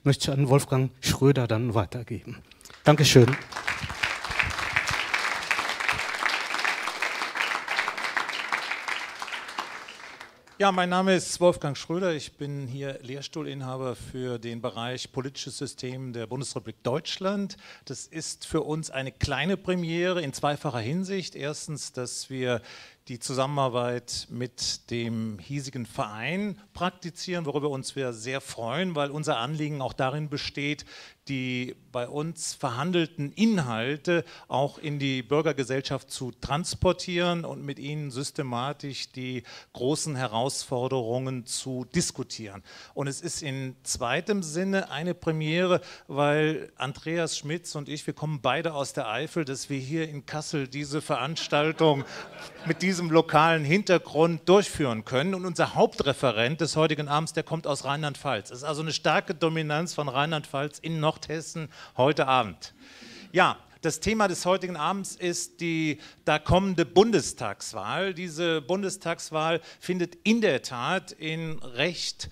möchte ich an Wolfgang Schröder dann weitergeben. Dankeschön. Ja, mein Name ist Wolfgang Schröder. Ich bin hier Lehrstuhlinhaber für den Bereich Politisches System der Bundesrepublik Deutschland. Das ist für uns eine kleine Premiere in zweifacher Hinsicht. Erstens, dass wir die Zusammenarbeit mit dem hiesigen Verein praktizieren, worüber uns wir sehr freuen, weil unser Anliegen auch darin besteht, die bei uns verhandelten Inhalte auch in die Bürgergesellschaft zu transportieren und mit ihnen systematisch die großen Herausforderungen zu diskutieren. Und es ist in zweitem Sinne eine Premiere, weil Andreas Schmitz und ich, wir kommen beide aus der Eifel, dass wir hier in Kassel diese Veranstaltung mit diesem lokalen Hintergrund durchführen können. Und unser Hauptreferent des heutigen Abends, der kommt aus Rheinland-Pfalz. Es ist also eine starke Dominanz von Rheinland-Pfalz in Nordhessen heute Abend. Ja, das Thema des heutigen Abends ist die da kommende Bundestagswahl. Diese Bundestagswahl findet in der Tat in recht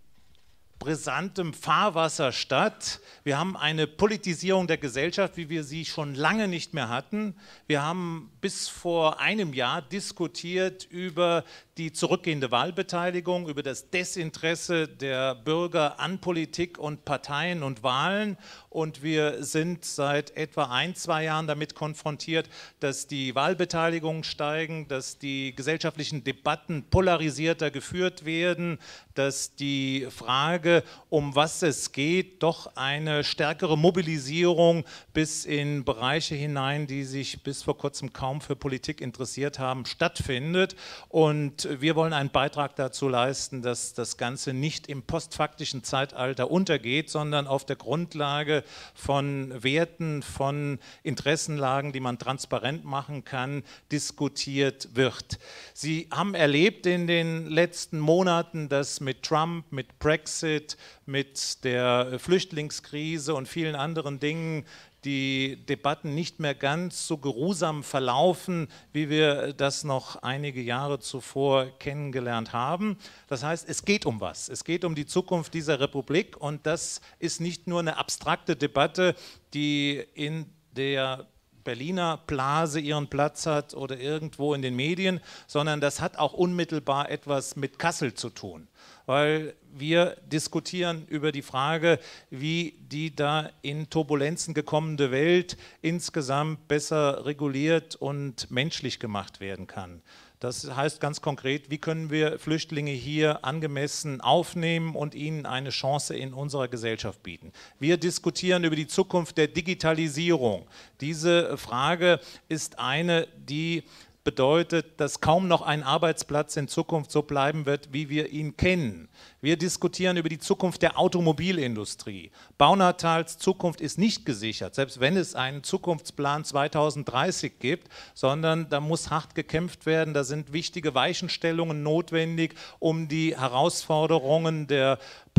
brisantem Fahrwasser statt. Wir haben eine Politisierung der Gesellschaft, wie wir sie schon lange nicht mehr hatten. Wir haben bis vor einem Jahr diskutiert über die zurückgehende Wahlbeteiligung, über das Desinteresse der Bürger an Politik und Parteien und Wahlen. Und wir sind seit etwa 1-2 Jahren damit konfrontiert, dass die Wahlbeteiligungen steigen, dass die gesellschaftlichen Debatten polarisierter geführt werden, dass die Frage, um was es geht, doch eine stärkere Mobilisierung bis in Bereiche hinein, die sich bis vor kurzem kaum für Politik interessiert haben, stattfindet. Und wir wollen einen Beitrag dazu leisten, dass das Ganze nicht im postfaktischen Zeitalter untergeht, sondern auf der Grundlage von Werten, von Interessenlagen, die man transparent machen kann, diskutiert wird. Sie haben erlebt in den letzten Monaten, dass mit Trump, mit Brexit, mit der Flüchtlingskrise und vielen anderen Dingen die Debatten nicht mehr ganz so geruhsam verlaufen, wie wir das noch einige Jahre zuvor kennengelernt haben. Das heißt, es geht um was. Es geht um die Zukunft dieser Republik und das ist nicht nur eine abstrakte Debatte, die in der Berliner Blase ihren Platz hat oder irgendwo in den Medien, sondern das hat auch unmittelbar etwas mit Kassel zu tun. Weil wir diskutieren über die Frage, wie die da in Turbulenzen gekommene Welt insgesamt besser reguliert und menschlich gemacht werden kann. Das heißt ganz konkret, wie können wir Flüchtlinge hier angemessen aufnehmen und ihnen eine Chance in unserer Gesellschaft bieten. Wir diskutieren über die Zukunft der Digitalisierung. Diese Frage ist eine, die bedeutet, dass kaum noch ein Arbeitsplatz in Zukunft so bleiben wird, wie wir ihn kennen. Wir diskutieren über die Zukunft der Automobilindustrie. Baunathals Zukunft ist nicht gesichert, selbst wenn es einen Zukunftsplan 2030 gibt, sondern da muss hart gekämpft werden, da sind wichtige Weichenstellungen notwendig, um die Herausforderungen der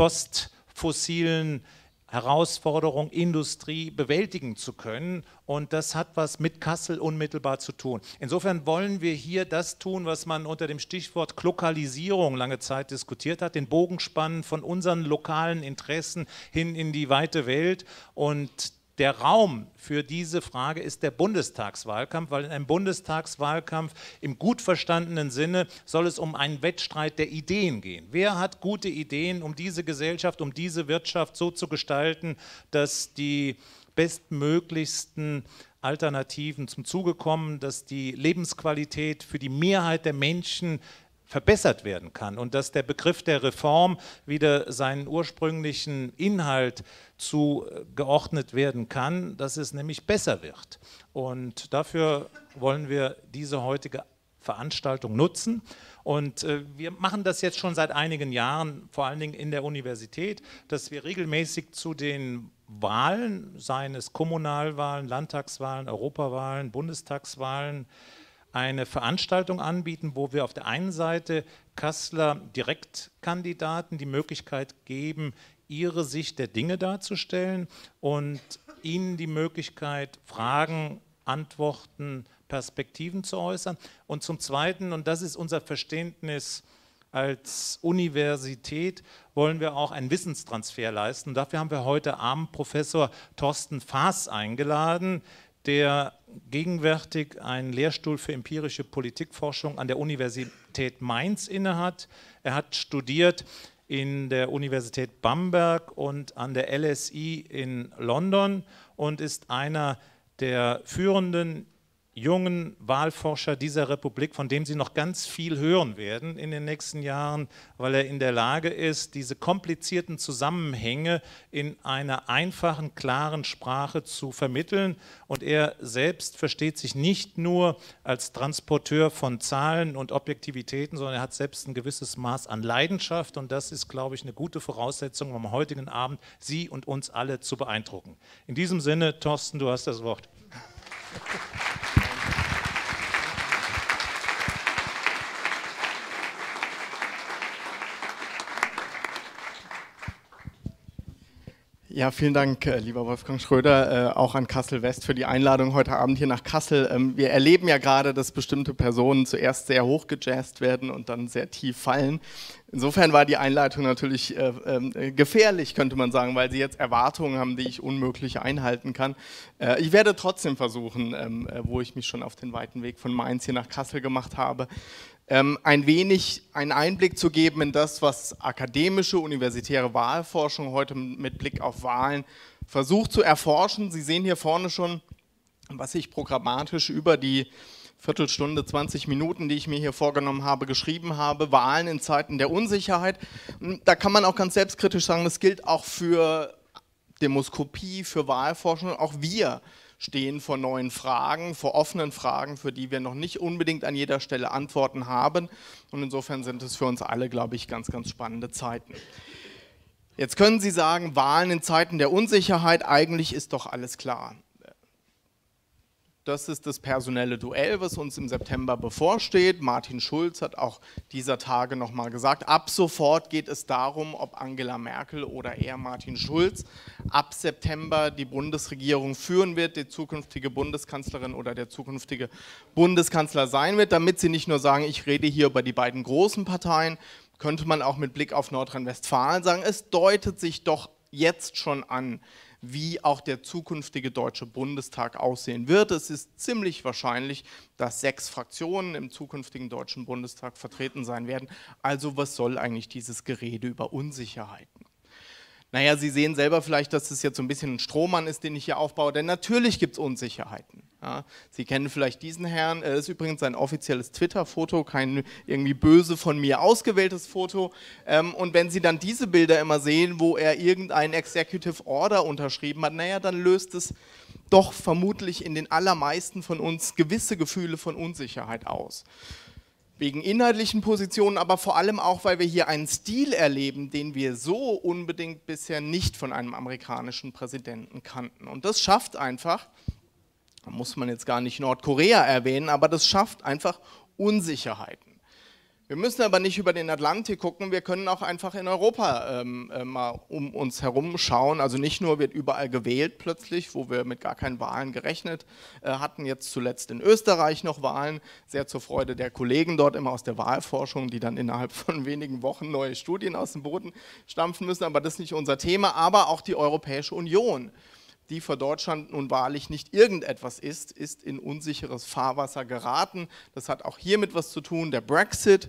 postfossilen Herausforderung, Industrie bewältigen zu können und das hat was mit Kassel unmittelbar zu tun. Insofern wollen wir hier das tun, was man unter dem Stichwort Lokalisierung lange Zeit diskutiert hat, den Bogen spannen von unseren lokalen Interessen hin in die weite Welt und der Raum für diese Frage ist der Bundestagswahlkampf, weil in einem Bundestagswahlkampf im gut verstandenen Sinne soll es um einen Wettstreit der Ideen gehen. Wer hat gute Ideen, um diese Gesellschaft, um diese Wirtschaft so zu gestalten, dass die bestmöglichsten Alternativen zum Zuge kommen, dass die Lebensqualität für die Mehrheit der Menschen verbessert werden kann und dass der Begriff der Reform wieder seinen ursprünglichen Inhalt zugeordnet werden kann, dass es nämlich besser wird. Und dafür wollen wir diese heutige Veranstaltung nutzen. Und wir machen das jetzt schon seit einigen Jahren, vor allen Dingen in der Universität, dass wir regelmäßig zu den Wahlen, seien es Kommunalwahlen, Landtagswahlen, Europawahlen, Bundestagswahlen, eine Veranstaltung anbieten, wo wir auf der einen Seite Kasseler Direktkandidaten die Möglichkeit geben, ihre Sicht der Dinge darzustellen und ihnen die Möglichkeit, Fragen, Antworten, Perspektiven zu äußern. Und zum Zweiten, und das ist unser Verständnis als Universität wollen wir auch einen Wissenstransfer leisten. Dafür haben wir heute Abend Professor Thorsten Faas eingeladen, der gegenwärtig einen Lehrstuhl für empirische Politikforschung an der Universität Mainz innehat. Er hat studiert in der Universität Bamberg und an der LSI in London und ist einer der führenden jungen Wahlforscher dieser Republik, von dem Sie noch ganz viel hören werden in den nächsten Jahren, weil er in der Lage ist, diese komplizierten Zusammenhänge in einer einfachen, klaren Sprache zu vermitteln. Und er selbst versteht sich nicht nur als Transporteur von Zahlen und Objektivitäten, sondern er hat selbst ein gewisses Maß an Leidenschaft. Und das ist, glaube ich, eine gute Voraussetzung, um am heutigen Abend Sie und uns alle zu beeindrucken. In diesem Sinne, Thorsten, du hast das Wort. Ja, vielen Dank, lieber Wolfgang Schröder, auch an Kassel West für die Einladung heute Abend hier nach Kassel. Wir erleben ja gerade, dass bestimmte Personen zuerst sehr hoch gejazzt werden und dann sehr tief fallen. Insofern war die Einleitung natürlich gefährlich, könnte man sagen, weil Sie jetzt Erwartungen haben, die ich unmöglich einhalten kann. Ich werde trotzdem versuchen, wo ich mich schon auf den weiten Weg von Mainz hier nach Kassel gemacht habe, ein wenig einen Einblick zu geben in das, was akademische, universitäre Wahlforschung heute mit Blick auf Wahlen versucht zu erforschen. Sie sehen hier vorne schon, was ich programmatisch über die Viertelstunde, 20 Minuten, die ich mir hier vorgenommen habe, geschrieben habe. Wahlen in Zeiten der Unsicherheit. Da kann man auch ganz selbstkritisch sagen, das gilt auch für Demoskopie, für Wahlforschung. Auch wir stehen vor neuen Fragen, vor offenen Fragen, für die wir noch nicht unbedingt an jeder Stelle Antworten haben. Und insofern sind es für uns alle, glaube ich, ganz, ganz spannende Zeiten. Jetzt können Sie sagen, Wahlen in Zeiten der Unsicherheit, eigentlich ist doch alles klar. Das ist das personelle Duell, was uns im September bevorsteht. Martin Schulz hat auch dieser Tage nochmal gesagt, ab sofort geht es darum, ob Angela Merkel oder eher Martin Schulz ab September die Bundesregierung führen wird, die zukünftige Bundeskanzlerin oder der zukünftige Bundeskanzler sein wird, damit Sie nicht nur sagen, ich rede hier über die beiden großen Parteien, könnte man auch mit Blick auf Nordrhein-Westfalen sagen, es deutet sich doch jetzt schon an, wie auch der zukünftige Deutsche Bundestag aussehen wird. Es ist ziemlich wahrscheinlich, dass 6 Fraktionen im zukünftigen Deutschen Bundestag vertreten sein werden. Also was soll eigentlich dieses Gerede über Unsicherheiten? Naja, Sie sehen selber vielleicht, dass es jetzt so ein bisschen ein Strohmann ist, den ich hier aufbaue, denn natürlich gibt es Unsicherheiten. Ja, Sie kennen vielleicht diesen Herrn, das ist übrigens sein offizielles Twitter-Foto, kein irgendwie böse von mir ausgewähltes Foto. Und wenn Sie dann diese Bilder immer sehen, wo er irgendeinen Executive Order unterschrieben hat, naja, dann löst es doch vermutlich in den allermeisten von uns gewisse Gefühle von Unsicherheit aus. Wegen inhaltlichen Positionen, aber vor allem auch, weil wir hier einen Stil erleben, den wir so unbedingt bisher nicht von einem amerikanischen Präsidenten kannten. Und das schafft einfach, da muss man jetzt gar nicht Nordkorea erwähnen, aber das schafft einfach Unsicherheiten. Wir müssen aber nicht über den Atlantik gucken, wir können auch einfach in Europa mal um uns herum schauen. Also nicht nur wird überall gewählt plötzlich, wo wir mit gar keinen Wahlen gerechnet hatten, jetzt zuletzt in Österreich noch Wahlen, sehr zur Freude der Kollegen dort immer aus der Wahlforschung, die dann innerhalb von wenigen Wochen neue Studien aus dem Boden stampfen müssen, aber das ist nicht unser Thema, aber auch die Europäische Union, die für Deutschland nun wahrlich nicht irgendetwas ist in unsicheres Fahrwasser geraten. Das hat auch hiermit was zu tun. Der Brexit,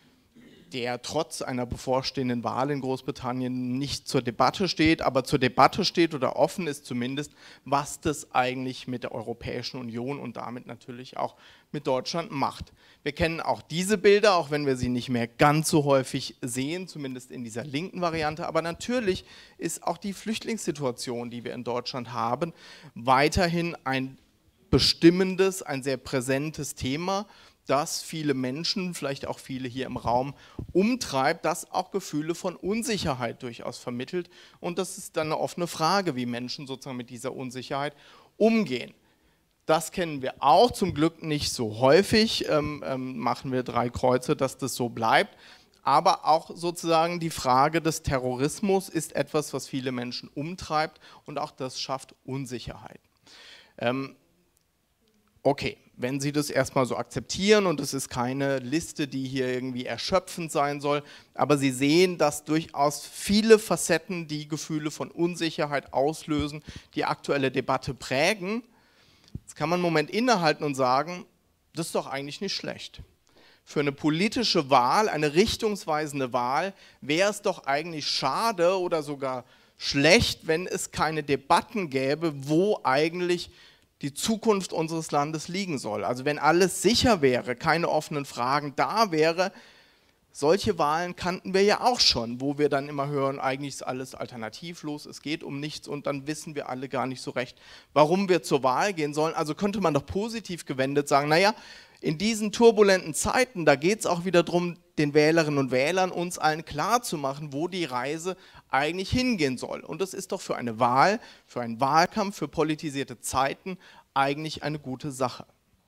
der trotz einer bevorstehenden Wahl in Großbritannien nicht zur Debatte steht, aber zur Debatte steht oder offen ist zumindest, was das eigentlich mit der Europäischen Union und damit natürlich auch mit Deutschland macht. Wir kennen auch diese Bilder, auch wenn wir sie nicht mehr ganz so häufig sehen, zumindest in dieser linken Variante, aber natürlich ist auch die Flüchtlingssituation, die wir in Deutschland haben, weiterhin ein bestimmendes, ein sehr präsentes Thema, das viele Menschen, vielleicht auch viele hier im Raum, umtreibt, das auch Gefühle von Unsicherheit durchaus vermittelt. Und das ist dann eine offene Frage, wie Menschen sozusagen mit dieser Unsicherheit umgehen. Das kennen wir auch, zum Glück nicht so häufig, machen wir 3 Kreuze, dass das so bleibt. Aber auch sozusagen die Frage des Terrorismus ist etwas, was viele Menschen umtreibt und auch das schafft Unsicherheit. Okay. wenn Sie das erstmal so akzeptieren, und es ist keine Liste, die hier irgendwie erschöpfend sein soll, aber Sie sehen, dass durchaus viele Facetten die Gefühle von Unsicherheit auslösen, die aktuelle Debatte prägen. Jetzt kann man einen Moment innehalten und sagen, das ist doch eigentlich nicht schlecht. Für eine politische Wahl, eine richtungsweisende Wahl, wäre es doch eigentlich schade oder sogar schlecht, wenn es keine Debatten gäbe, wo eigentlich die Zukunft unseres Landes liegen soll. Also wenn alles sicher wäre, keine offenen Fragen da wäre. Solche Wahlen kannten wir ja auch schon, wo wir dann immer hören, eigentlich ist alles alternativlos, es geht um nichts, und dann wissen wir alle gar nicht so recht, warum wir zur Wahl gehen sollen. Also könnte man doch positiv gewendet sagen, naja, in diesen turbulenten Zeiten, da geht es auch wieder darum, den Wählerinnen und Wählern, uns allen klarzumachen, wo die Reise eigentlich hingehen soll. Und das ist doch für eine Wahl, für einen Wahlkampf, für politisierte Zeiten eigentlich eine gute Sache.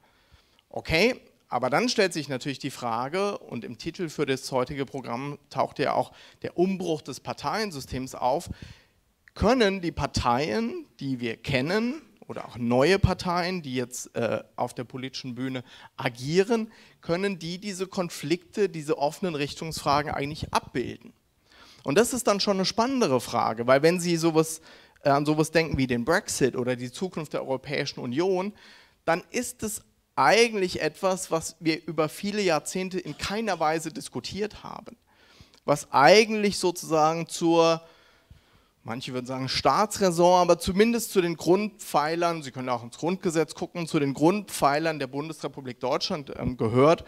Okay, aber dann stellt sich natürlich die Frage, und im Titel für das heutige Programm taucht ja auch der Umbruch des Parteiensystems auf, können die Parteien, die wir kennen, oder auch neue Parteien, die jetzt auf der politischen Bühne agieren, können die diese Konflikte, diese offenen Richtungsfragen eigentlich abbilden? Und das ist dann schon eine spannendere Frage, weil wenn Sie an sowas denken wie den Brexit oder die Zukunft der Europäischen Union, dann ist es eigentlich etwas, was wir über viele Jahrzehnte in keiner Weise diskutiert haben, was eigentlich sozusagen zur, manche würden sagen Staatsräson, aber zumindest zu den Grundpfeilern, Sie können auch ins Grundgesetz gucken, zu den Grundpfeilern der Bundesrepublik Deutschland gehört.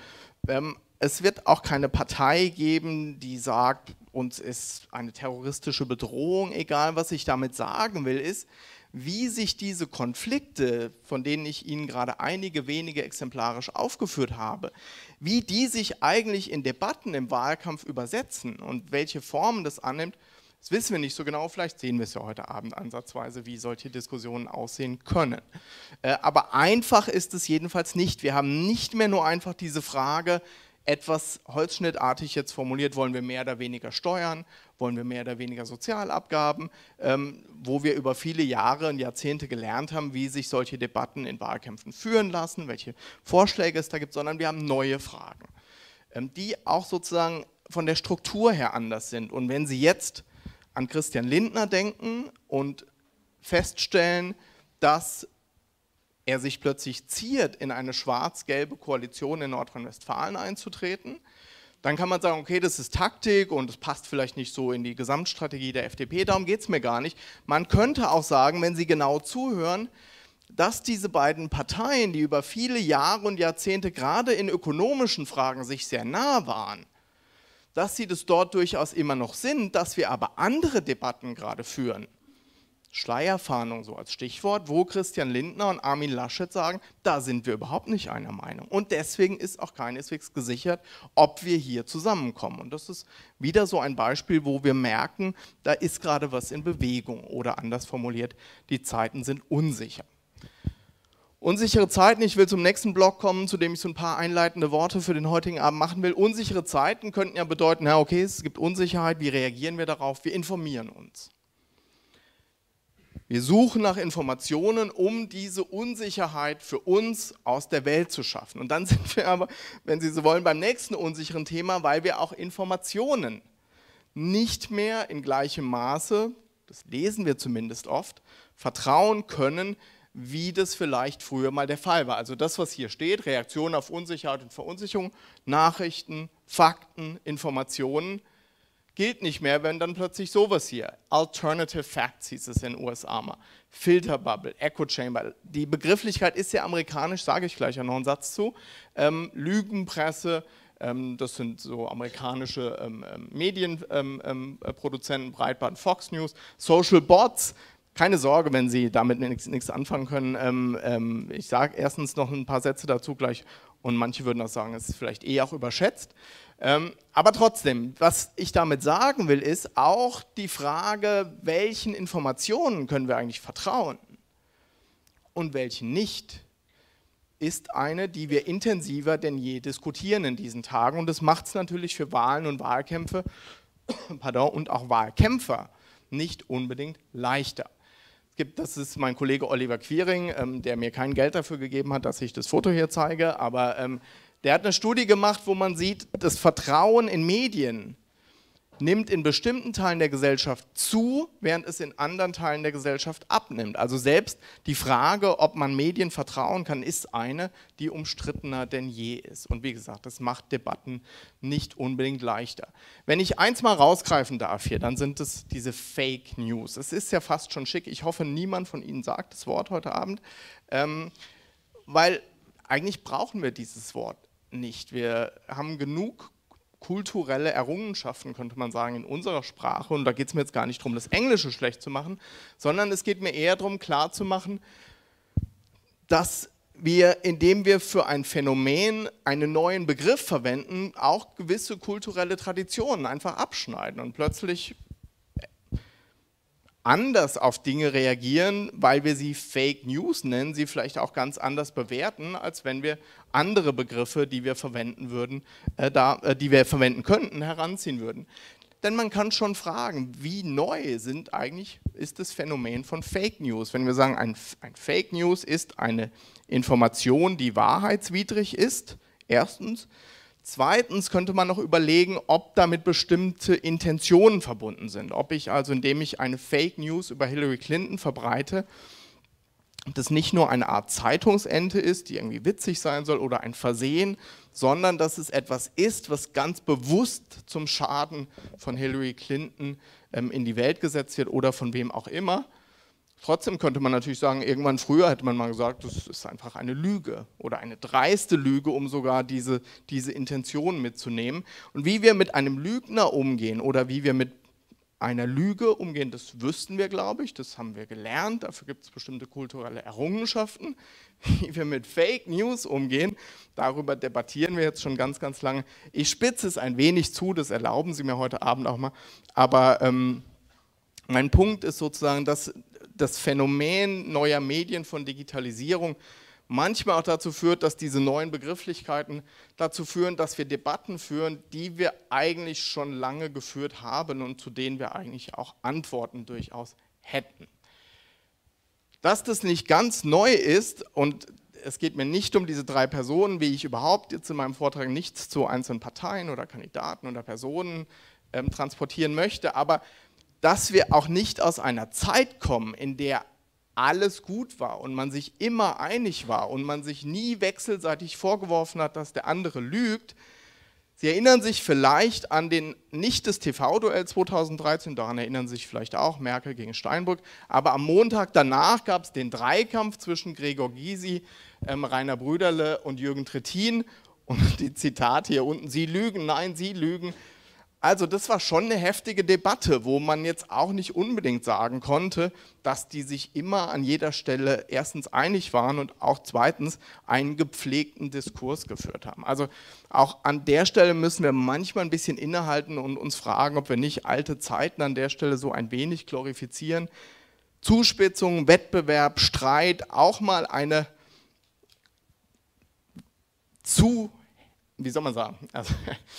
Es wird auch keine Partei geben, die sagt, uns ist eine terroristische Bedrohung, egal was ich damit sagen will, ist, wie sich diese Konflikte, von denen ich Ihnen gerade einige wenige exemplarisch aufgeführt habe, wie die sich eigentlich in Debatten im Wahlkampf übersetzen und welche Formen das annimmt, das wissen wir nicht so genau, vielleicht sehen wir es ja heute Abend ansatzweise, wie solche Diskussionen aussehen können. Aber einfach ist es jedenfalls nicht. Wir haben nicht mehr nur einfach diese Frage, etwas holzschnittartig jetzt formuliert, wollen wir mehr oder weniger Steuern, wollen wir mehr oder weniger Sozialabgaben, wo wir über viele Jahre und Jahrzehnte gelernt haben, wie sich solche Debatten in Wahlkämpfen führen lassen, welche Vorschläge es da gibt, sondern wir haben neue Fragen, die auch sozusagen von der Struktur her anders sind. Und wenn Sie jetzt an Christian Lindner denken und feststellen, dass er sich plötzlich ziert, in eine schwarz-gelbe Koalition in Nordrhein-Westfalen einzutreten, dann kann man sagen, okay, das ist Taktik und es passt vielleicht nicht so in die Gesamtstrategie der FDP, darum geht es mir gar nicht. Man könnte auch sagen, wenn Sie genau zuhören, dass diese beiden Parteien, die über viele Jahre und Jahrzehnte gerade in ökonomischen Fragen sich sehr nah waren, dass sie das dort durchaus immer noch sind, dass wir aber andere Debatten gerade führen. Schleierfahndung so als Stichwort, wo Christian Lindner und Armin Laschet sagen, da sind wir überhaupt nicht einer Meinung. Und deswegen ist auch keineswegs gesichert, ob wir hier zusammenkommen. Und das ist wieder so ein Beispiel, wo wir merken, da ist gerade was in Bewegung. Oder anders formuliert, die Zeiten sind unsicher. Unsichere Zeiten, ich will zum nächsten Block kommen, zu dem ich so ein paar einleitende Worte für den heutigen Abend machen will. Unsichere Zeiten könnten ja bedeuten, ja okay, es gibt Unsicherheit, wie reagieren wir darauf? Wir informieren uns. Wir suchen nach Informationen, um diese Unsicherheit für uns aus der Welt zu schaffen. Und dann sind wir aber, wenn Sie so wollen, beim nächsten unsicheren Thema, weil wir auch Informationen nicht mehr in gleichem Maße, das lesen wir zumindest oft, vertrauen können, wie das vielleicht früher mal der Fall war. Also das, was hier steht, Reaktionen auf Unsicherheit und Verunsicherung, Nachrichten, Fakten, Informationen, gilt nicht mehr, wenn dann plötzlich sowas hier, Alternative Facts hieß es in den USA mal, Filterbubble, Echo Chamber, die Begrifflichkeit ist ja amerikanisch, sage ich gleich noch einen Satz zu, Lügenpresse, das sind so amerikanische Medienproduzenten, Breitband, Fox News, Social Bots. Keine Sorge, wenn Sie damit nichts anfangen können. Ich sage erstens noch ein paar Sätze dazu gleich und manche würden auch sagen, es ist vielleicht auch überschätzt. Aber trotzdem, was ich damit sagen will, ist auch die Frage, welchen Informationen können wir eigentlich vertrauen und welchen nicht, ist eine, die wir intensiver denn je diskutieren in diesen Tagen. Und das macht es natürlich für Wahlen und Wahlkämpfe und auch Wahlkämpfer nicht unbedingt leichter. Das ist mein Kollege Oliver Quiring, der mir kein Geld dafür gegeben hat, dass ich das Foto hier zeige, aber der hat eine Studie gemacht, wo man sieht, das Vertrauen in Medien nimmt in bestimmten Teilen der Gesellschaft zu, während es in anderen Teilen der Gesellschaft abnimmt. Also selbst die Frage, ob man Medien vertrauen kann, ist eine, die umstrittener denn je ist. Und wie gesagt, das macht Debatten nicht unbedingt leichter. Wenn ich eins mal rausgreifen darf hier, dann sind es diese Fake News. Es ist ja fast schon schick. Ich hoffe, niemand von Ihnen sagt das Wort heute Abend, weil eigentlich brauchen wir dieses Wort nicht. Wir haben genug kulturelle Errungenschaften, könnte man sagen, in unserer Sprache. Und da geht es mir jetzt gar nicht darum, das Englische schlecht zu machen, sondern es geht mir eher darum, klarzumachen, dass wir, indem wir für ein Phänomen einen neuen Begriff verwenden, auch gewisse kulturelle Traditionen einfach abschneiden und plötzlich anders auf Dinge reagieren, weil wir sie Fake News nennen, sie vielleicht auch ganz anders bewerten, als wenn wir andere Begriffe, die wir verwenden würden, die wir verwenden könnten, heranziehen würden. Denn man kann schon fragen, wie neu ist das Phänomen von Fake News? Wenn wir sagen, ein Fake News ist eine Information, die wahrheitswidrig ist, erstens. Zweitens könnte man noch überlegen, ob damit bestimmte Intentionen verbunden sind. Ob ich also, indem ich eine Fake News über Hillary Clinton verbreite, das nicht nur eine Art Zeitungsente ist, die irgendwie witzig sein soll oder ein Versehen, sondern dass es etwas ist, was ganz bewusst zum Schaden von Hillary Clinton in die Welt gesetzt wird oder von wem auch immer. Trotzdem könnte man natürlich sagen, irgendwann früher hätte man mal gesagt, das ist einfach eine Lüge oder eine dreiste Lüge, um sogar diese Intention mitzunehmen. Und wie wir mit einem Lügner umgehen oder wie wir mit einer Lüge umgehen, das wüssten wir, glaube ich, das haben wir gelernt, dafür gibt es bestimmte kulturelle Errungenschaften. Wie wir mit Fake News umgehen, darüber debattieren wir jetzt schon ganz, ganz lange. Ich spitze es ein wenig zu, das erlauben Sie mir heute Abend auch mal, aber mein Punkt ist sozusagen, dass das Phänomen neuer Medien von Digitalisierung manchmal auch dazu führt, dass diese neuen Begrifflichkeiten dazu führen, dass wir Debatten führen, die wir eigentlich schon lange geführt haben und zu denen wir eigentlich auch Antworten durchaus hätten. Dass das nicht ganz neu ist, und es geht mir nicht um diese drei Personen, wie ich überhaupt jetzt in meinem Vortrag nichts zu einzelnen Parteien oder Kandidaten oder Personen transportieren möchte, aber dass wir auch nicht aus einer Zeit kommen, in der alles gut war und man sich immer einig war und man sich nie wechselseitig vorgeworfen hat, dass der andere lügt. Sie erinnern sich vielleicht an nicht das TV-Duell 2013, daran erinnern sich vielleicht auch Merkel gegen Steinbrück, aber am Montag danach gab es den Dreikampf zwischen Gregor Gysi, Rainer Brüderle und Jürgen Trittin und die Zitate hier unten, Sie lügen, nein, Sie lügen. Also das war schon eine heftige Debatte, wo man jetzt auch nicht unbedingt sagen konnte, dass die sich immer an jeder Stelle erstens einig waren und auch zweitens einen gepflegten Diskurs geführt haben. Also auch an der Stelle müssen wir manchmal ein bisschen innehalten und uns fragen, ob wir nicht alte Zeiten an der Stelle so ein wenig glorifizieren. Zuspitzung, Wettbewerb, Streit, auch mal wie soll man sagen, also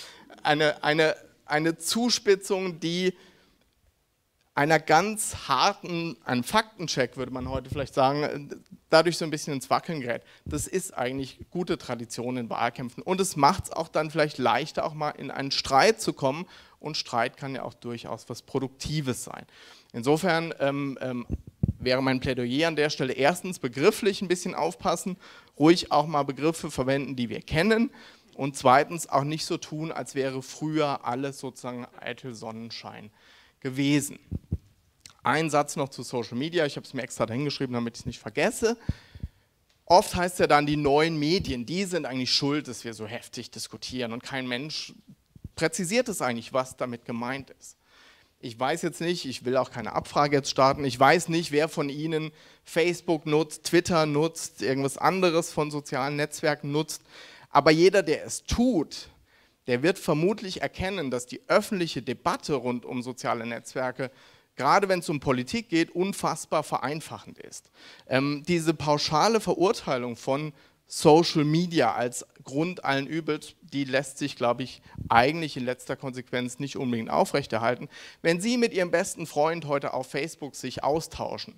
eine Zuspitzung, die einem Faktencheck, würde man heute vielleicht sagen, dadurch so ein bisschen ins Wackeln gerät. Das ist eigentlich gute Tradition in Wahlkämpfen und es macht es auch dann vielleicht leichter, auch mal in einen Streit zu kommen und Streit kann ja auch durchaus was Produktives sein. Insofern wäre mein Plädoyer an der Stelle erstens begrifflich ein bisschen aufpassen, ruhig auch mal Begriffe verwenden, die wir kennen, und zweitens auch nicht so tun, als wäre früher alles sozusagen eitel Sonnenschein gewesen. Ein Satz noch zu Social Media, ich habe es mir extra dahingeschrieben, damit ich es nicht vergesse. Oft heißt es ja dann, die neuen Medien, die sind eigentlich schuld, dass wir so heftig diskutieren und kein Mensch präzisiert es eigentlich, was damit gemeint ist. Ich weiß jetzt nicht, ich will auch keine Abfrage jetzt starten, ich weiß nicht, wer von Ihnen Facebook nutzt, Twitter nutzt, irgendwas anderes von sozialen Netzwerken nutzt. Aber jeder, der es tut, der wird vermutlich erkennen, dass die öffentliche Debatte rund um soziale Netzwerke, gerade wenn es um Politik geht, unfassbar vereinfachend ist. Diese pauschale Verurteilung von Social Media als Grund allen Übels, die lässt sich, glaube ich, eigentlich in letzter Konsequenz nicht unbedingt aufrechterhalten. Wenn Sie mit Ihrem besten Freund heute auf Facebook sich austauschen,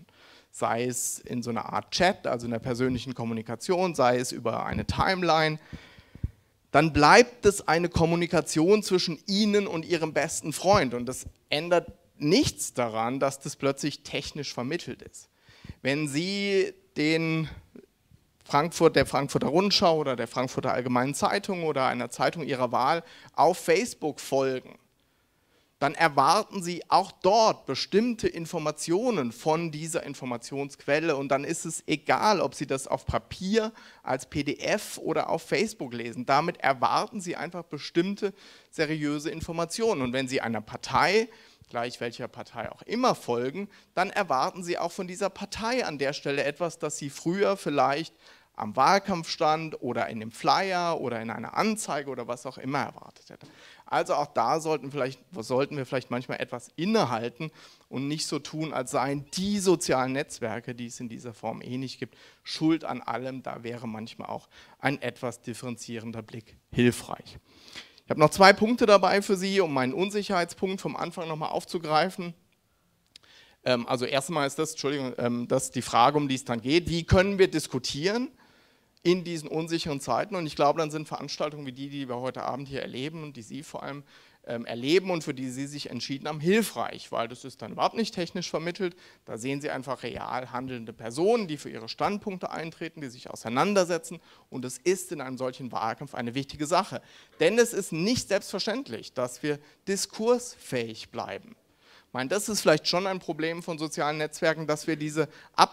sei es in so einer Art Chat, also in der persönlichen Kommunikation, sei es über eine Timeline, dann bleibt es eine Kommunikation zwischen Ihnen und Ihrem besten Freund. Und das ändert nichts daran, dass das plötzlich technisch vermittelt ist. Wenn Sie der Frankfurter Rundschau oder der Frankfurter Allgemeinen Zeitung oder einer Zeitung Ihrer Wahl auf Facebook folgen, dann erwarten Sie auch dort bestimmte Informationen von dieser Informationsquelle und dann ist es egal, ob Sie das auf Papier, als PDF oder auf Facebook lesen. Damit erwarten Sie einfach bestimmte seriöse Informationen und wenn Sie einer Partei, gleich welcher Partei auch immer, folgen, dann erwarten Sie auch von dieser Partei an der Stelle etwas, das Sie früher vielleicht am Wahlkampfstand oder in dem Flyer oder in einer Anzeige oder was auch immer erwartet hätte. Also auch da sollten wir vielleicht manchmal etwas innehalten und nicht so tun, als seien die sozialen Netzwerke, die es in dieser Form eh nicht gibt, schuld an allem. Da wäre manchmal auch ein etwas differenzierender Blick hilfreich. Ich habe noch 2 Punkte dabei für Sie, um meinen Unsicherheitspunkt vom Anfang nochmal aufzugreifen. Also erstmal ist das, das ist die Frage, um die es dann geht, wie können wir diskutieren in diesen unsicheren Zeiten und ich glaube, dann sind Veranstaltungen wie die wir heute Abend hier erleben und die Sie vor allem erleben und für die Sie sich entschieden haben, hilfreich, weil das ist dann überhaupt nicht technisch vermittelt, da sehen Sie einfach real handelnde Personen, die für ihre Standpunkte eintreten, die sich auseinandersetzen und es ist in einem solchen Wahlkampf eine wichtige Sache, denn es ist nicht selbstverständlich, dass wir diskursfähig bleiben. Ich meine, das ist vielleicht schon ein Problem von sozialen Netzwerken, dass wir diese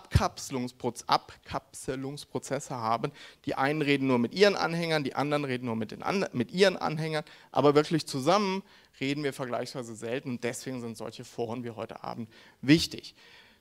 Abkapselungsprozesse haben. Die einen reden nur mit ihren Anhängern, die anderen reden nur mit ihren Anhängern, aber wirklich zusammen reden wir vergleichsweise selten und deswegen sind solche Foren wie heute Abend wichtig.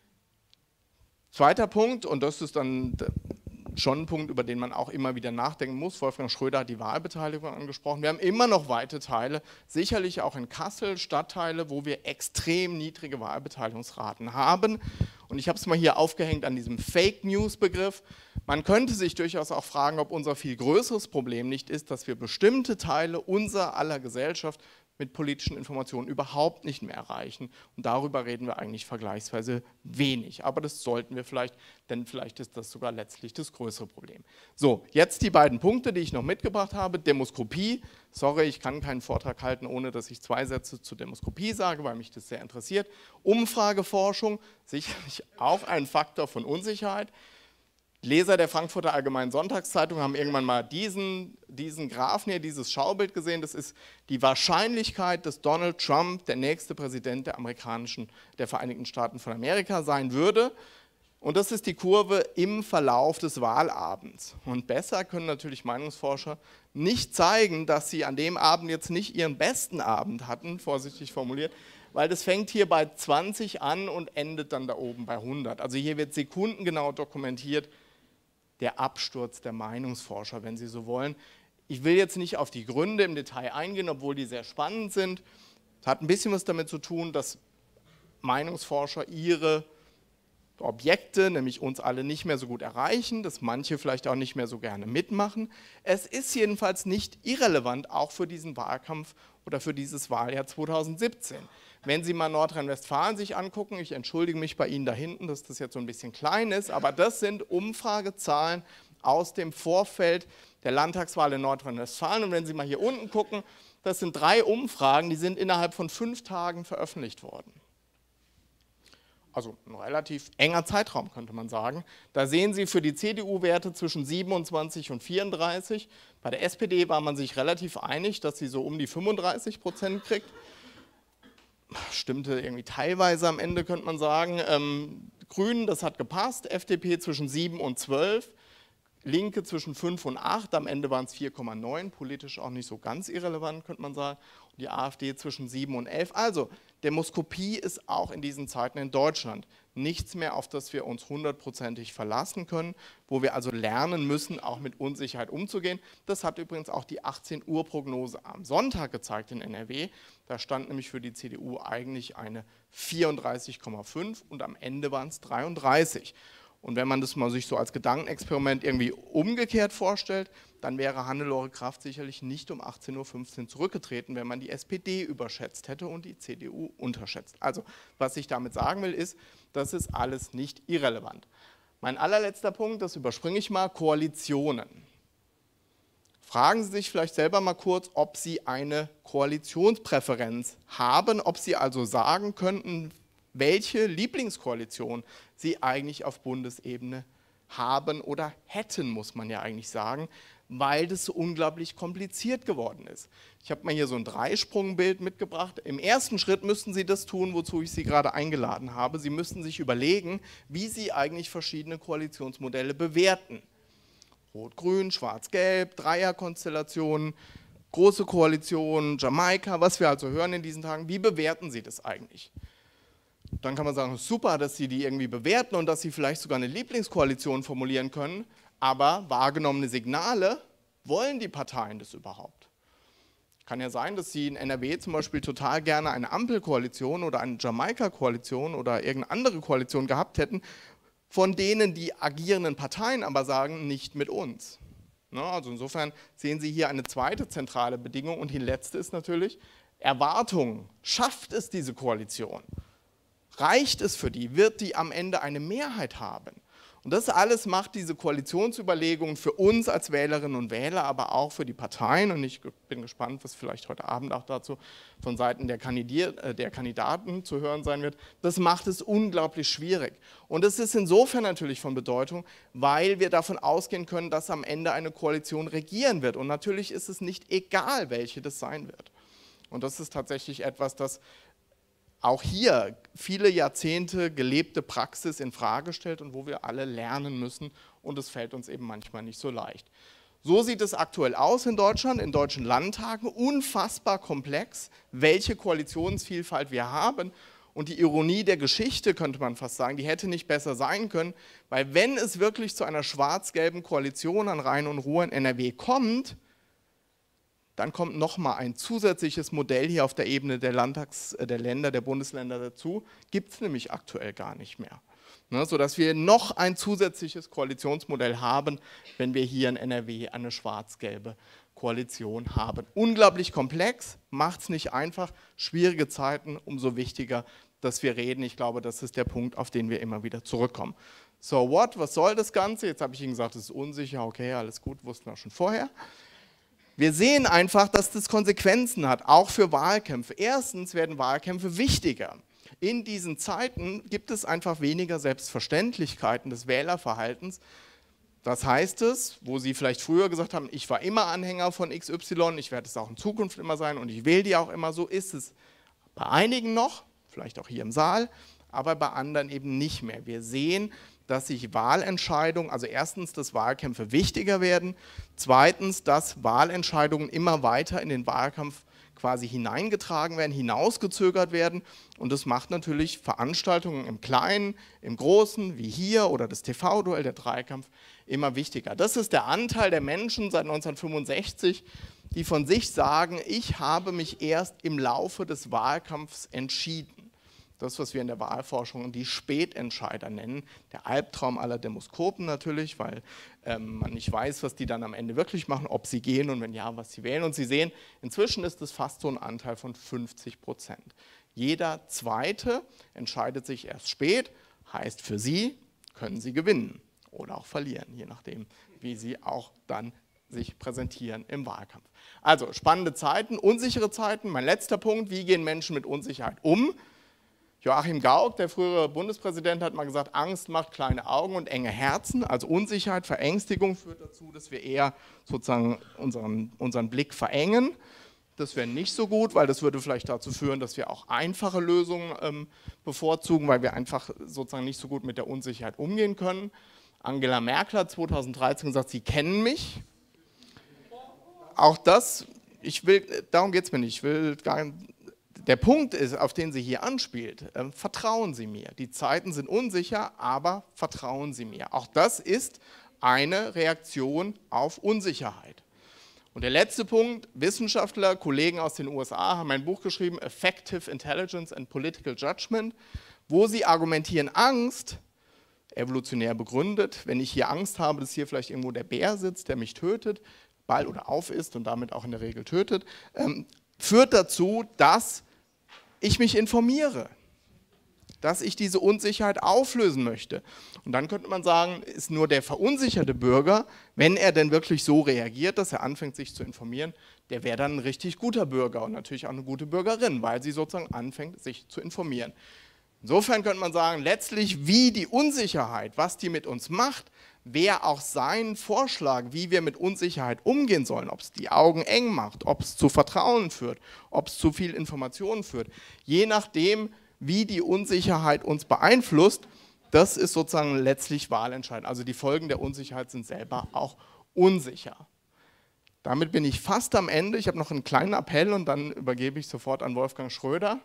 Zweiter Punkt, und das ist dann schon ein Punkt, über den man auch immer wieder nachdenken muss. Wolfgang Schröder hat die Wahlbeteiligung angesprochen. Wir haben immer noch weite Teile, sicherlich auch in Kassel, Stadtteile, wo wir extrem niedrige Wahlbeteiligungsraten haben. Und ich habe es mal hier aufgehängt an diesem Fake-News-Begriff. Man könnte sich durchaus auch fragen, ob unser viel größeres Problem nicht ist, dass wir bestimmte Teile unserer aller Gesellschaft mit politischen Informationen überhaupt nicht mehr erreichen. Und darüber reden wir eigentlich vergleichsweise wenig. Aber das sollten wir vielleicht, denn vielleicht ist das sogar letztlich das größere Problem. So, jetzt die beiden Punkte, die ich noch mitgebracht habe. Demoskopie. Sorry, ich kann keinen Vortrag halten, ohne dass ich 2 Sätze zur Demoskopie sage, weil mich das sehr interessiert. Umfrageforschung, sicherlich auch ein Faktor von Unsicherheit. Leser der Frankfurter Allgemeinen Sonntagszeitung haben irgendwann mal diesen Graphen hier, dieses Schaubild gesehen. Das ist die Wahrscheinlichkeit, dass Donald Trump der nächste Präsident der Vereinigten Staaten von Amerika sein würde. Und das ist die Kurve im Verlauf des Wahlabends. Und besser können natürlich Meinungsforscher nicht zeigen, dass sie an dem Abend jetzt nicht ihren besten Abend hatten, vorsichtig formuliert, weil das fängt hier bei 20 an und endet dann da oben bei 100. Also hier wird sekundengenau dokumentiert, der Absturz der Meinungsforscher, wenn Sie so wollen. Ich will jetzt nicht auf die Gründe im Detail eingehen, obwohl die sehr spannend sind. Es hat ein bisschen was damit zu tun, dass Meinungsforscher ihre Objekte, nämlich uns alle, nicht mehr so gut erreichen, dass manche vielleicht auch nicht mehr so gerne mitmachen. Es ist jedenfalls nicht irrelevant, auch für diesen Wahlkampf oder für dieses Wahljahr 2017. Wenn Sie mal Nordrhein-Westfalen sich angucken, ich entschuldige mich bei Ihnen da hinten, dass das jetzt so ein bisschen klein ist, aber das sind Umfragezahlen aus dem Vorfeld der Landtagswahl in Nordrhein-Westfalen. Und wenn Sie mal hier unten gucken, das sind 3 Umfragen, die sind innerhalb von 5 Tagen veröffentlicht worden. Also ein relativ enger Zeitraum, könnte man sagen. Da sehen Sie für die CDU Werte zwischen 27 und 34. Bei der SPD war man sich relativ einig, dass sie so um die 35% kriegt. Stimmte irgendwie teilweise am Ende, könnte man sagen. Grünen, das hat gepasst. FDP zwischen 7 und 12. Linke zwischen 5 und 8. Am Ende waren es 4,9. Politisch auch nicht so ganz irrelevant, könnte man sagen. Und die AfD zwischen 7 und 11. Also, Demoskopie ist auch in diesen Zeiten in Deutschland nichts mehr, auf das wir uns 100%ig verlassen können, wo wir also lernen müssen, auch mit Unsicherheit umzugehen. Das hat übrigens auch die 18-Uhr-Prognose am Sonntag gezeigt in NRW. Da stand nämlich für die CDU eigentlich eine 34,5 und am Ende waren es 33. Und wenn man das mal sich so als Gedankenexperiment irgendwie umgekehrt vorstellt, dann wäre Hannelore Kraft sicherlich nicht um 18:15 Uhr zurückgetreten, wenn man die SPD überschätzt hätte und die CDU unterschätzt. Also, was ich damit sagen will, ist, das ist alles nicht irrelevant. Mein allerletzter Punkt, das überspringe ich mal, Koalitionen. Fragen Sie sich vielleicht selber mal kurz, ob Sie eine Koalitionspräferenz haben, ob Sie also sagen könnten, welche Lieblingskoalition Sie eigentlich auf Bundesebene haben oder hätten, muss man ja eigentlich sagen, weil das so unglaublich kompliziert geworden ist. Ich habe mal hier so ein Dreisprungbild mitgebracht. Im ersten Schritt müssten Sie das tun, wozu ich Sie gerade eingeladen habe. Sie müssten sich überlegen, wie Sie eigentlich verschiedene Koalitionsmodelle bewerten. Rot-Grün, Schwarz-Gelb, Dreierkonstellationen, große Koalitionen, Jamaika, was wir also hören in diesen Tagen. Wie bewerten Sie das eigentlich? Dann kann man sagen, super, dass Sie die irgendwie bewerten und dass Sie vielleicht sogar eine Lieblingskoalition formulieren können, aber wahrgenommene Signale, wollen die Parteien das überhaupt? Kann ja sein, dass Sie in NRW zum Beispiel total gerne eine Ampelkoalition oder eine Jamaika-Koalition oder irgendeine andere Koalition gehabt hätten, von denen die agierenden Parteien aber sagen, nicht mit uns. Also insofern sehen Sie hier eine zweite zentrale Bedingung und die letzte ist natürlich Erwartungen. Schafft es diese Koalition? Reicht es für die? Wird die am Ende eine Mehrheit haben? Und das alles macht diese Koalitionsüberlegungen für uns als Wählerinnen und Wähler, aber auch für die Parteien. Und ich bin gespannt, was vielleicht heute Abend auch dazu von Seiten der Kandidaten zu hören sein wird. Das macht es unglaublich schwierig. Und es ist insofern natürlich von Bedeutung, weil wir davon ausgehen können, dass am Ende eine Koalition regieren wird. Und natürlich ist es nicht egal, welche das sein wird. Und das ist tatsächlich etwas, das auch hier viele Jahrzehnte gelebte Praxis in Frage stellt und wo wir alle lernen müssen und es fällt uns eben manchmal nicht so leicht. So sieht es aktuell aus in Deutschland, in deutschen Landtagen, unfassbar komplex, welche Koalitionsvielfalt wir haben und die Ironie der Geschichte, könnte man fast sagen, die hätte nicht besser sein können, weil wenn es wirklich zu einer schwarz-gelben Koalition an Rhein und Ruhr in NRW kommt, dann kommt nochmal ein zusätzliches Modell hier auf der Ebene der Länder, der Bundesländer dazu, gibt es nämlich aktuell gar nicht mehr. Sodass wir noch ein zusätzliches Koalitionsmodell haben, wenn wir hier in NRW eine schwarz-gelbe Koalition haben. Unglaublich komplex, macht es nicht einfach, schwierige Zeiten, umso wichtiger, dass wir reden. Ich glaube, das ist der Punkt, auf den wir immer wieder zurückkommen. So what, was soll das Ganze? Jetzt habe ich Ihnen gesagt, es ist unsicher, okay, alles gut, wussten wir schon vorher. Wir sehen einfach, dass das Konsequenzen hat, auch für Wahlkämpfe. Erstens werden Wahlkämpfe wichtiger. In diesen Zeiten gibt es einfach weniger Selbstverständlichkeiten des Wählerverhaltens. Was heißt es, wo Sie vielleicht früher gesagt haben, ich war immer Anhänger von XY, ich werde es auch in Zukunft immer sein und ich wähle die auch immer, so ist es bei einigen noch, vielleicht auch hier im Saal, aber bei anderen eben nicht mehr. Wir sehen, dass sich Wahlentscheidungen, also erstens, dass Wahlkämpfe wichtiger werden, zweitens, dass Wahlentscheidungen immer weiter in den Wahlkampf quasi hineingetragen werden, hinausgezögert werden und das macht natürlich Veranstaltungen im Kleinen, im Großen, wie hier oder das TV-Duell, der Dreikampf, immer wichtiger. Das ist der Anteil der Menschen seit 1965, die von sich sagen, ich habe mich erst im Laufe des Wahlkampfs entschieden. Das, was wir in der Wahlforschung die Spätentscheider nennen, der Albtraum aller Demoskopen natürlich, weil man nicht weiß, was die dann am Ende wirklich machen, ob sie gehen und wenn ja, was sie wählen. Und Sie sehen, inzwischen ist es fast so ein Anteil von 50%. Jeder Zweite entscheidet sich erst spät, heißt für Sie, können Sie gewinnen oder auch verlieren, je nachdem, wie Sie auch dann sich präsentieren im Wahlkampf. Also spannende Zeiten, unsichere Zeiten. Mein letzter Punkt, wie gehen Menschen mit Unsicherheit um? Joachim Gauck, der frühere Bundespräsident, hat mal gesagt, Angst macht kleine Augen und enge Herzen. Also Unsicherheit, Verängstigung führt dazu, dass wir eher sozusagen unseren Blick verengen. Das wäre nicht so gut, weil das würde vielleicht dazu führen, dass wir auch einfache Lösungen bevorzugen, weil wir einfach sozusagen nicht so gut mit der Unsicherheit umgehen können. Angela Merkel hat 2013 gesagt, Sie kennen mich. Auch das, darum geht es mir nicht, der Punkt ist, auf den sie hier anspielt, vertrauen Sie mir. Die Zeiten sind unsicher, aber vertrauen Sie mir. Auch das ist eine Reaktion auf Unsicherheit. Und der letzte Punkt, Wissenschaftler, Kollegen aus den USA haben ein Buch geschrieben, Effective Intelligence and Political Judgment, wo sie argumentieren, Angst evolutionär begründet. Wenn ich hier Angst habe, dass hier vielleicht irgendwo der Bär sitzt, der mich tötet, bald oder aufisst und damit auch in der Regel tötet, führt dazu, dass ich mich informiere, dass ich diese Unsicherheit auflösen möchte. Und dann könnte man sagen, ist nur der verunsicherte Bürger, wenn er denn wirklich so reagiert, dass er anfängt, sich zu informieren, der wäre dann ein richtig guter Bürger und natürlich auch eine gute Bürgerin, weil sie sozusagen anfängt, sich zu informieren. Insofern könnte man sagen, letztlich wie die Unsicherheit, was die mit uns macht, wäre auch sein Vorschlag, wie wir mit Unsicherheit umgehen sollen, ob es die Augen eng macht, ob es zu Vertrauen führt, ob es zu viel Informationen führt. Je nachdem, wie die Unsicherheit uns beeinflusst, das ist sozusagen letztlich wahlentscheidend. Also die Folgen der Unsicherheit sind selber auch unsicher. Damit bin ich fast am Ende. Ich habe noch einen kleinen Appell und dann übergebe ich sofort an Wolfgang Schröder.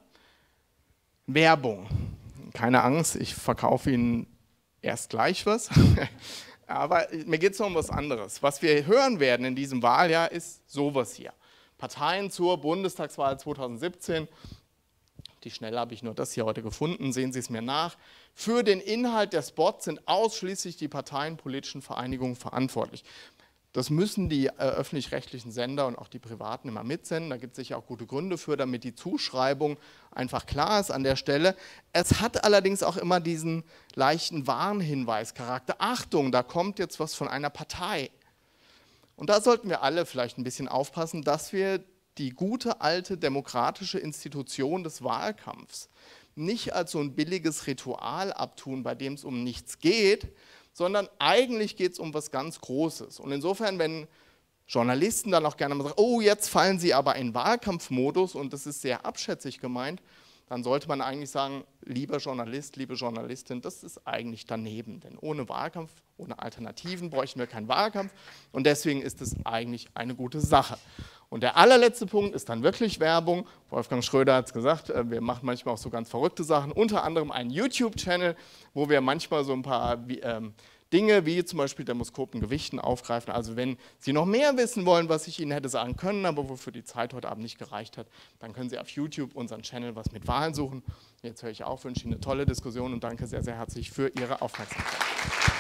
Werbung. Keine Angst, ich verkaufe Ihnen erst gleich was. Aber mir geht es noch um was anderes. Was wir hören werden in diesem Wahljahr ist sowas hier. Parteien zur Bundestagswahl 2017. Die Schnelle habe ich nur das hier heute gefunden, sehen Sie es mir nach. Für den Inhalt der Spots sind ausschließlich die parteienpolitischen Vereinigungen verantwortlich. Das müssen die öffentlich-rechtlichen Sender und auch die privaten immer mitsenden. Da gibt es sicher auch gute Gründe für, damit die Zuschreibung einfach klar ist an der Stelle. Es hat allerdings auch immer diesen leichten Warnhinweischarakter. Achtung, da kommt jetzt was von einer Partei. Und da sollten wir alle vielleicht ein bisschen aufpassen, dass wir die gute alte demokratische Institution des Wahlkampfs nicht als so ein billiges Ritual abtun, bei dem es um nichts geht, sondern eigentlich geht es um was ganz Großes. Und insofern, wenn Journalisten dann auch gerne mal sagen, oh, jetzt fallen sie aber in Wahlkampfmodus und das ist sehr abschätzig gemeint, dann sollte man eigentlich sagen, lieber Journalist, liebe Journalistin, das ist eigentlich daneben. Denn ohne Wahlkampf, ohne Alternativen bräuchten wir keinen Wahlkampf und deswegen ist es eigentlich eine gute Sache. Und der allerletzte Punkt ist dann wirklich Werbung. Wolfgang Schröder hat es gesagt, wir machen manchmal auch so ganz verrückte Sachen, unter anderem einen YouTube-Channel, wo wir manchmal so ein paar Dinge wie zum Beispiel Demoskopengewichten aufgreifen. Also wenn Sie noch mehr wissen wollen, was ich Ihnen hätte sagen können, aber wofür die Zeit heute Abend nicht gereicht hat, dann können Sie auf YouTube unseren Channel was mit Wahlen suchen. Jetzt höre ich auf, wünsche Ihnen eine tolle Diskussion und danke sehr, sehr herzlich für Ihre Aufmerksamkeit.